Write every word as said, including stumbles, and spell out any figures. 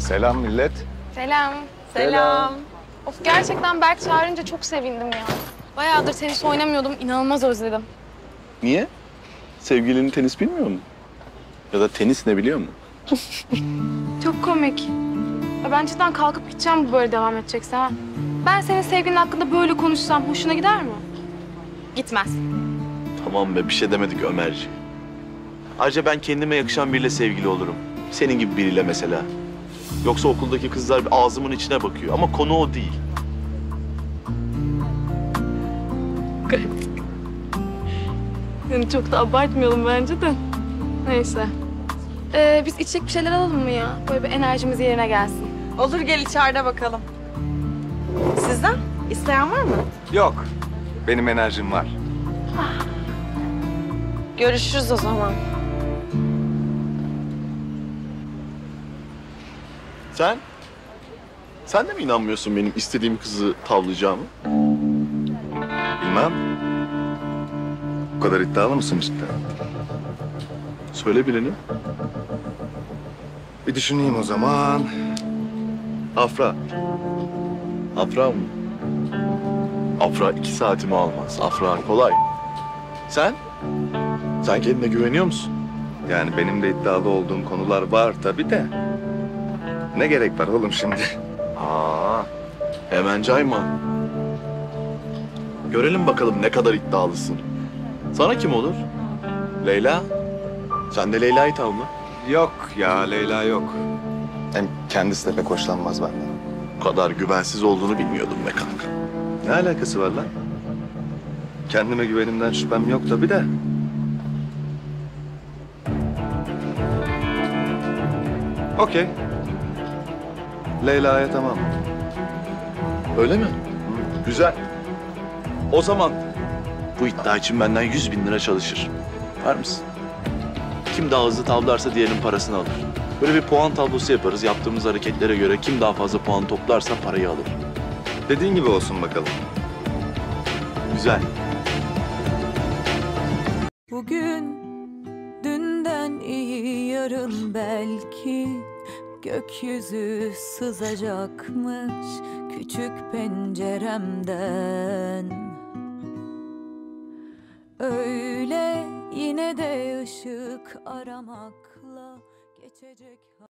Selam millet. Selam. Selam. Of gerçekten Berk çağırınca çok sevindim ya. Bayağıdır tenis oynamıyordum, inanılmaz özledim. Niye? Sevgilinin tenis bilmiyor mu? Ya da tenis ne biliyor mu? Çok komik. Ya ben cidden kalkıp gideceğim bu böyle devam edecekse ha. Ben senin sevgilin hakkında böyle konuşsam hoşuna gider mi? Gitmez. Tamam be, bir şey demedik Ömerciğim. Ayrıca ben kendime yakışan biriyle sevgili olurum. Senin gibi biriyle mesela. Yoksa okuldaki kızlar ağzımın içine bakıyor ama konu o değil. Yani çok da abartmayalım bence de. Neyse. Ee, biz içecek bir şeyler alalım mı ya? Böyle bir enerjimiz yerine gelsin. Olur, gel içeride bakalım. Sizden? İsteyen var mı? Yok, benim enerjim var. Görüşürüz o zaman. Sen? Sen de mi inanmıyorsun benim istediğim kızı tavlayacağımı? Bilmem. Bu kadar iddialı mısın cidden? Söyle birini. Bir düşüneyim o zaman. Afra. Afra mı? Afra iki saatimi almaz. Afra kolay. Sen? Sen kendine güveniyor musun? Yani benim de iddialı olduğum konular var tabii de. Ne gerek var oğlum şimdi? Aa, hemen cayma. Görelim bakalım ne kadar iddialısın. Sana kim olur? Leyla? Sen de Leyla'yı tavla. Yok ya, Leyla yok. Hem kendisi de pek hoşlanmaz benden. Bu kadar güvensiz olduğunu bilmiyordum be kanka. Ne alakası var lan? Kendime güvenimden şüphem yok tabii de. Okey. Leyla'ya tamam. Öyle mi? Güzel. O zaman bu iddia için benden yüz bin lira çalışır. Var mısın? Kim daha hızlı tavlarsa diğerinin parasını alır. Böyle bir puan tablosu yaparız. Yaptığımız hareketlere göre kim daha fazla puan toplarsa parayı alır. Dediğin gibi olsun bakalım. Güzel. Bugün dünden iyi, yarın belki gökyüzü sızacakmış küçük penceremden. Öyle yine de ışık aramakla geçecek.